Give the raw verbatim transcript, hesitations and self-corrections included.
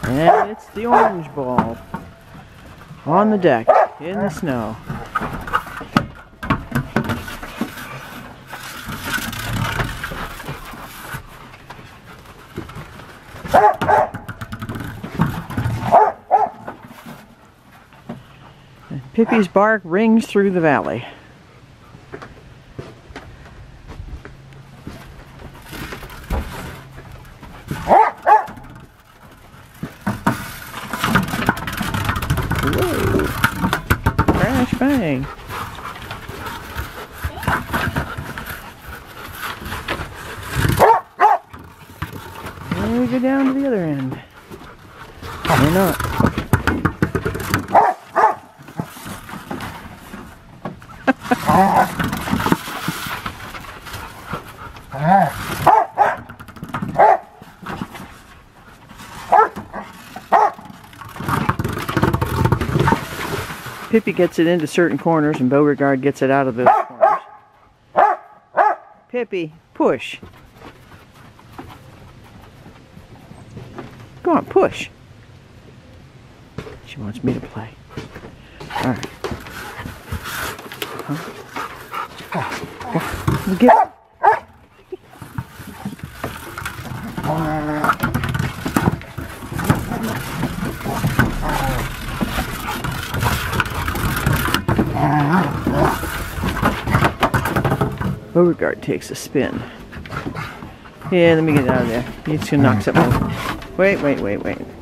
And it's the orange ball on the deck in the snow. And Pippi's bark rings through the valley. Whoa! Crash bang! And we go down to the other end. Or not. Pippi gets it into certain corners and Beauregard gets it out of those corners. Pippi, push. Go on, push. She wants me to play. Alright. Huh? Get it. Beauregard takes a spin. Yeah, let me get out of there. He's gonna knock something over. Wait, wait, wait, wait.